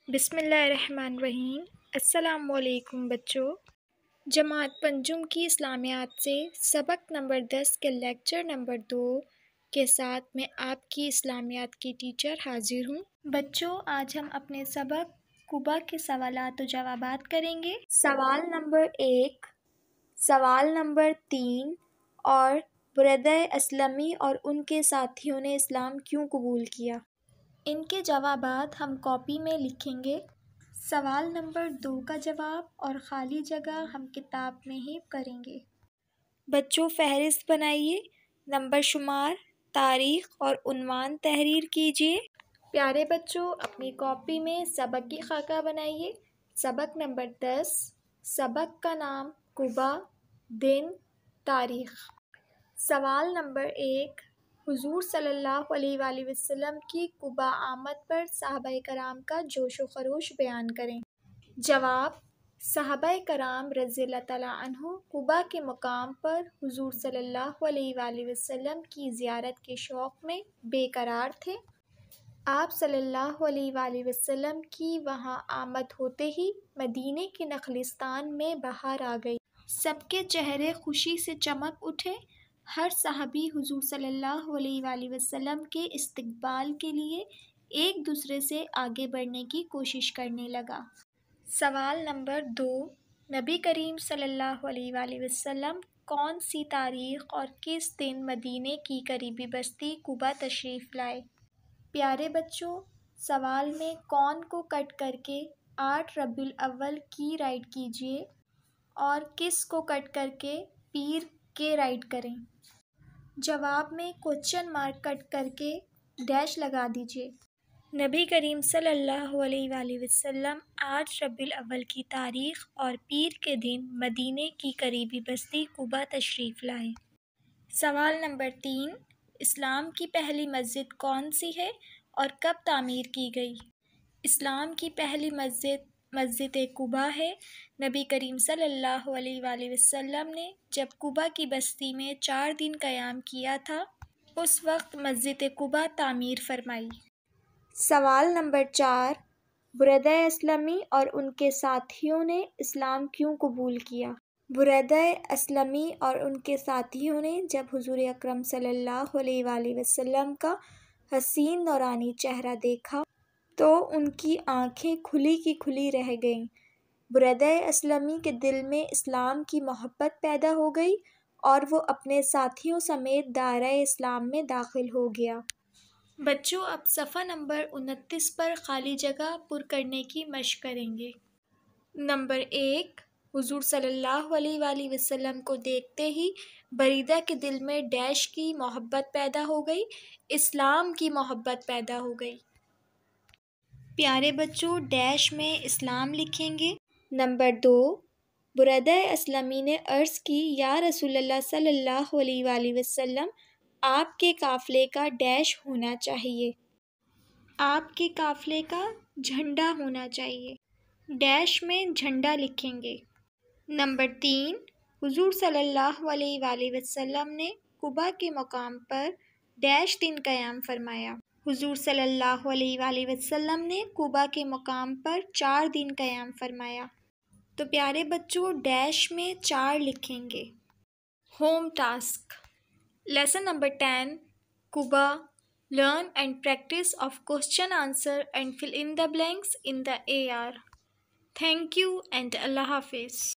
بسم اللہ الرحمن الرحیم۔ السلام علیکم بچوں۔ جماعت پنجم کی اسلامیات سے سبق نمبر 10 کے لیکچر نمبر 2 کے ساتھ میں آپ کی اسلامیات کی ٹیچر حاضر ہوں۔ بچوں، آج ہم اپنے سبق قبا کے سوالات و جوابات کریں گے۔ سوال نمبر 1، سوال نمبر 3 اور بردہ اسلمی اور ان کے ساتھیوں نے اسلام کیوں قبول کیا؟ ان کے جوابات ہم کاپی میں لکھیں گے۔ سوال نمبر 2 کا جواب اور خالی جگہ ہم کتاب میں ہی کریں گے۔ بچوں، فہرست بنائیے، نمبر شمار، تاریخ اور عنوان تحریر کیجیے۔ پیارے بچوں، اپنی کاپی میں سبق کی خاکہ بنائیے۔ سبق نمبر 10، سبق کا نام قبا، دن، تاریخ۔ سوال نمبر 1، حضور صلی اللہ علیہ وآلہ وسلم کی قبا آمد پر صحابہ کرام کا جوش و خروش بیان کریں۔ جواب: صحابہ کرام رضی اللہ تعالیٰ عنہ قبا کے مقام پر حضور صلی اللہ علیہ وآلہ وسلم کی زیارت کے شوق میں بے قرار تھے۔ آپ صلی اللہ علیہ وآلہ وسلم کی وہاں آمد ہوتے ہی مدینے کے نخلستان میں بہار آ گئی۔ سب کے چہرے خوشی سے چمک اٹھے۔ ہر صحابی حضور صلی اللہ علیہ وآلہ وسلم کے استقبال کے لیے ایک دوسرے سے آگے بڑھنے کی کوشش کرنے لگا۔ سوال نمبر 2، نبی کریم صلی اللہ علیہ وآلہ وسلم کون سی تاریخ اور کس دن مدینے کی قریبی بستی قبا تشریف لائے؟ پیارے بچوں، سوال میں کون کو کٹ کر کے 8 ربیع الاول کی رائٹ کیجیے اور کس کو کٹ کر کے پیر کے رائٹ کریں۔ جواب میں کوسچن مارک کٹ کر کے ڈیش لگا دیجیے۔ نبی کریم صلی اللہ علیہ وآلہ وسلم 8 ربیع الاول کی تاریخ اور پیر کے دن مدینے کی قریبی بستی قبا تشریف لائے۔ سوال نمبر 3، اسلام کی پہلی مسجد کون سی ہے اور کب تعمیر کی گئی؟ اسلام کی پہلی مسجد قبا ہے۔ نبی کریم صلی اللہ علیہ وآلہ وسلم نے جب قبا کی بستی میں 4 دن قیام کیا تھا، اس وقت مسجد قبا تعمیر فرمائی۔ سوال نمبر 4، بردہ اسلمی اور ان کے ساتھیوں نے اسلام کیوں قبول کیا؟ بردہ اسلمی اور ان کے ساتھیوں نے جب حضور اکرم صلی اللہ علیہ وآلہ وسلم کا حسین نورانی چہرہ دیکھا تو ان کی آنکھیں کھلی کی کھلی رہ گئیں۔ بردہ اسلمی کے دل میں اسلام کی محبت پیدا ہو گئی اور وہ اپنے ساتھیوں سمیت دائرہ اسلام میں داخل ہو گیا۔ بچوں، اب صفحہ نمبر 29 پر خالی جگہ پر کرنے کی مشق کریں گے۔ نمبر 1، حضور صلی اللہ علیہ وآلہ وسلم کو دیکھتے ہی بریدہ کے دل میں ڈیش کی محبت پیدا ہو گئی، اسلام کی محبت پیدا ہو گئی۔ پیارے بچوں، ڈیش میں اسلام لکھیں گے۔ نمبر 2، بردہ اسلمی نے عرض کی، یا رسول اللہ صلی اللہ علیہ وآلہ وسلم، آپ کے قافلے کا ڈیش ہونا چاہیے۔ آپ کے قافلے کا جھنڈا ہونا چاہیے۔ ڈیش میں جھنڈا لکھیں گے۔ نمبر 3، حضور صلی اللہ علیہ وآلہ وسلم نے قبا کے مقام پر ڈیش دن قیام فرمایا۔ حضور صلی اللہ علیہ وآلہ وسلم نے قبا کے مقام پر 4 دن قیام فرمایا۔ تو پیارے بچوں، ڈیش میں 4 لکھیں گے۔ ہوم ٹاسک، لیسن نمبر 10، قبا، learn and practice of question answer and fill in the blanks in the AR۔ Thank you and اللہ حافظ۔